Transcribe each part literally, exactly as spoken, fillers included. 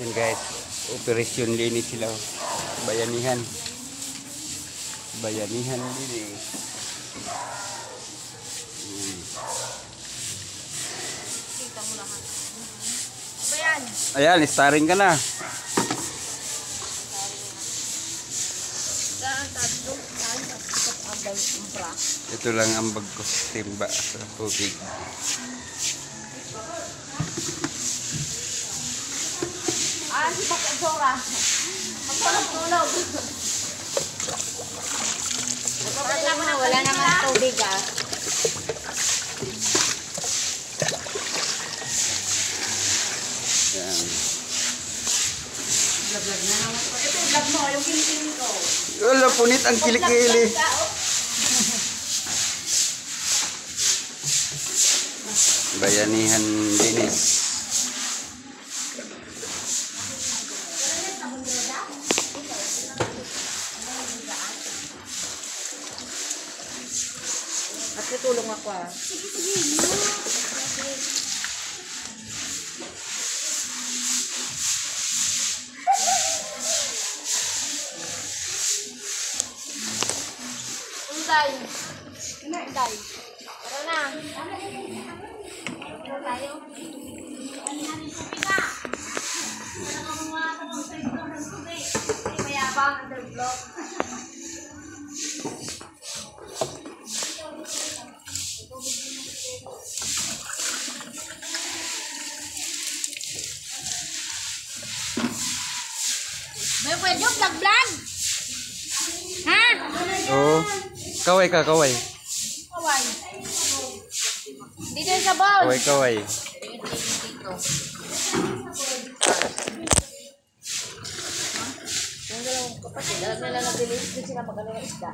Yan guys, operasyon linis sila. Bayanihan. Bayanihan linis. Hmm. Kita mo lahat. Ayan. Ayan, starring ka na. Ito lang ang bag ko, timba sa tubig. Ah, si Bakit Zora. Magpalog-tulog. Wala naman, wala naman tubig ah. Yan. Vlog-vlog na naman. Ito yung vlog mo, yung kilikili ko. Wala, punit ang kilikili. Bayanihan linis. At tutulong ako ah. Sige, sige. Unday. Unday. Tara na. Tara tayo. Mayabang underblock. May pwede yung vlog-vlog? Ha? Oo. Kaway ka, kaway. Kaway. Dito yung sabaw. Kaway, kaway. Dito. Yung dalawang kapatid, alam nila na bilis din sila pag ano ng isda.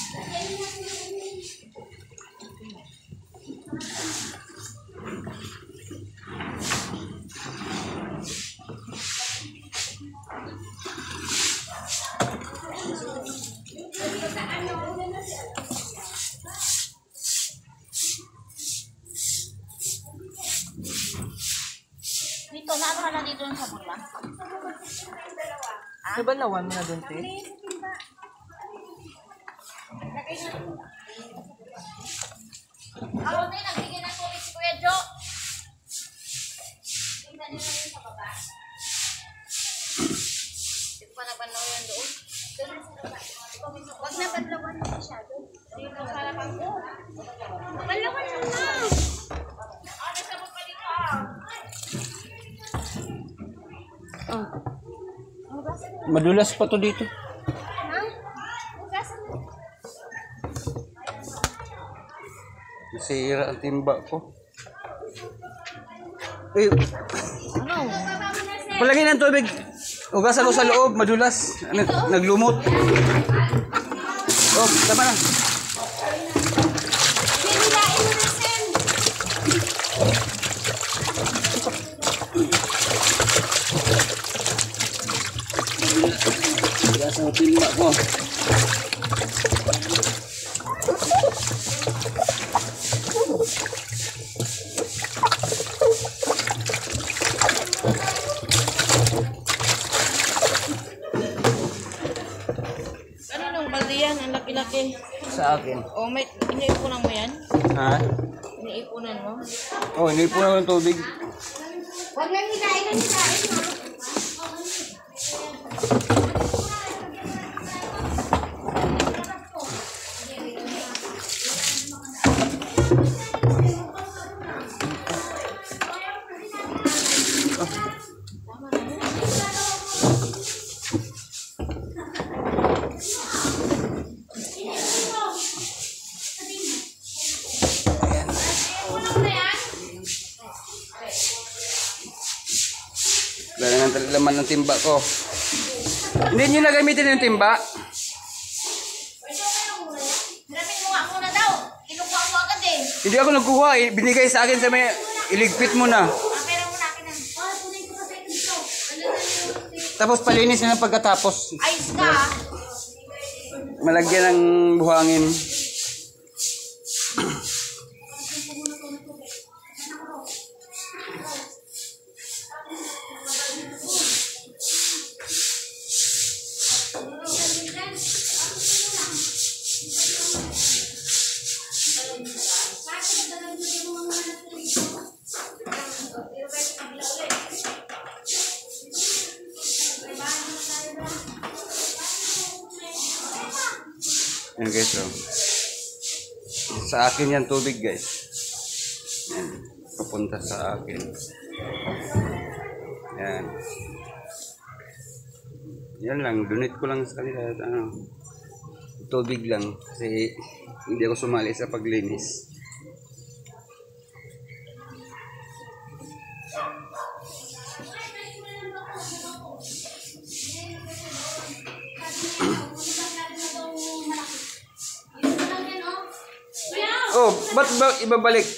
Dito, naano ka na dito sa bula? Sa balawan mo na doon, te? Ako din, nagbigay ng tubig si Kuya Jo. Tingnan nyo namin sa baba. Hindi pa nabanlaw yan doon. Huwag na banlawan mo masyado. Dito sa harapan ko. Banlawan mo na! Ano sa baba dito ah? Ah. Madulas pa to dito. Ha? Hugasan mo. Nasira ang timba ko. Eh, Ano? palagi ng tubig. Ugasan ko sa loob, madulas. Nag naglumot. Oh, tama na. Hinilain mo na, Sen. Ugasan ko timba ko. Ano nung balde yan? Ang laki-laki. Sa akin. O, may iniipunan mo yan? Ha? Iniipunan mo? Oh, hindi po na ng tubig. Huwag lang hilain na hilain mo. Kailangan talaga laman ng timba ko. Hindi nyo na gamitin yung timba. Hiramin mo nga muna daw. Kinukuha mo agad eh. Hindi ako nagkuha eh. Binigay sa akin sa may iligpit mo na. Ah, pera mo na akin na. Tapos palinis na ng pagkatapos. Ayos ka ah. Malagyan ng buhangin. Yan guys, oh. Sa akin yan tubig guys. Yan. Papunta sa akin. Yan. Yan lang. Donate ko lang sa kanila. Ano, tubig lang. Kasi hindi ako sumali sa paglinis. Oh, ba't ba ibabalik?